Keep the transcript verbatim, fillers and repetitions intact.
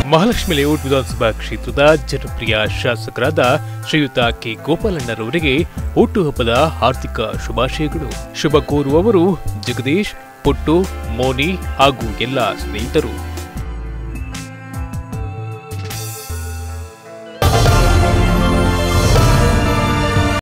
Mahalakshmi layout ವಿಧಾನಸಭಾ ಕ್ಷೇತ್ರದ ಜನಪ್ರಿಯ ಶಾಸಕರಾದ ಶ್ರೀಯುತ ಕೆ ಗೋಪಾಲಣ್ಣರವರಿಗೆ ಹುಟ್ಟುಹಬ್ಬದ ಹಾರ್ದಿಕ ಶುಭಾಶಯಗಳು. ಶುಭ ಕೋರುವವರು ಜಗದೀಶ್, ಪುಟ್ಟು, ಮೋನಿ ಹಾಗೂ ಎಲ್ಲ ಸ್ನೇಹಿತರು.